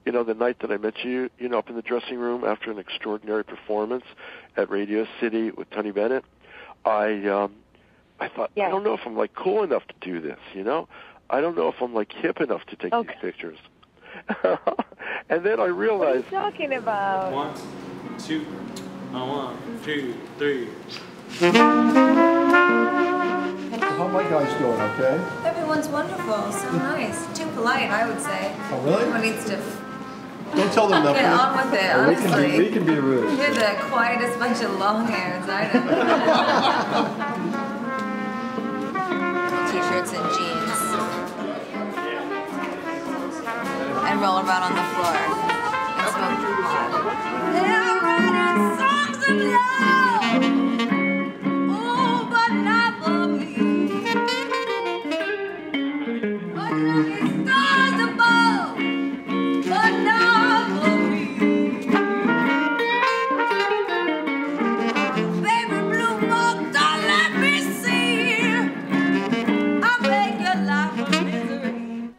the night that I met you, up in the dressing room after an extraordinary performance at Radio City with Tony Bennett, I thought, I don't know if I'm like cool enough to do this, I don't know if I'm like hip enough to take these pictures. And then I realized. What are you talking about? 1, 2, 1, 2, 3. How are my guys doing, okay? Everyone's wonderful, so nice. Too polite, I would say. Oh, really? Everyone needs to don't tell them nothing. get on with it, honestly. We can be rude. You're the quietest bunch of long hairs I know. T-shirts and jeans. And roll around on the floor. And smoke pot. They're writing songs of love. Oh, but not for me. But not the stars above. But not for me. Baby blue book, don't let me see. I'll make your life a misery.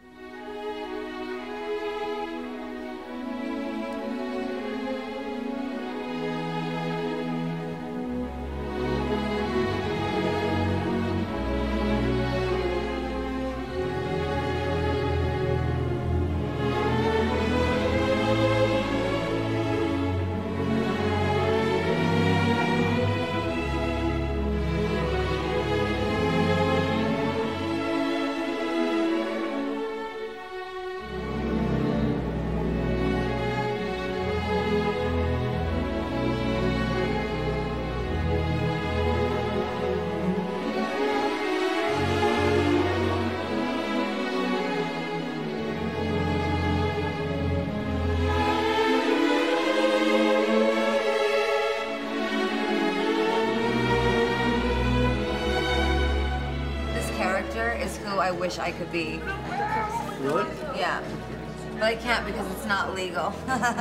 Is who I wish I could be. Really? Yeah. But I can't because it's not legal.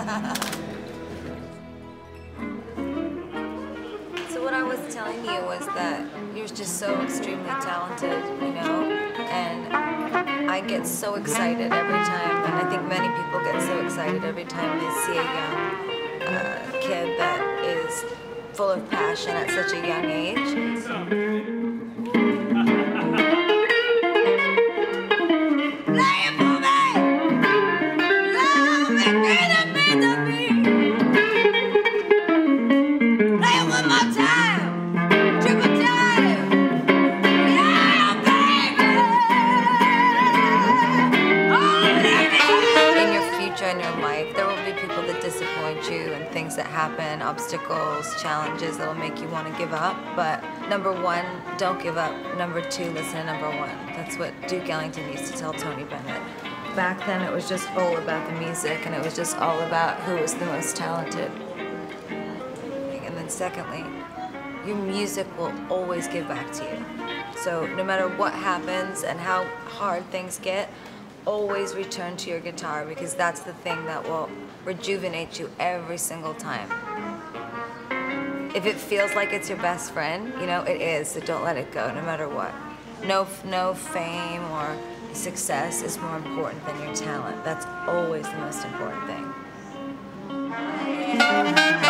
So what I was telling you was that you're just so extremely talented, and I get so excited every time, and I think many people get so excited every time they see a young kid that is full of passion at such a young age. In your life, there will be people that disappoint you and things that happen, obstacles, challenges that'll make you want to give up. But number one, don't give up. Number two, listen to number one. That's what Duke Ellington used to tell Tony Bennett. Back then, it was just all about the music, and it was just all about who was the most talented. And then secondly, your music will always give back to you. So no matter what happens and how hard things get, always return to your guitar, because that's the thing that will rejuvenate you every single time. If it feels like it's your best friend, it is, so don't let it go, no matter what. No fame or success is more important than your talent. That's always the most important thing.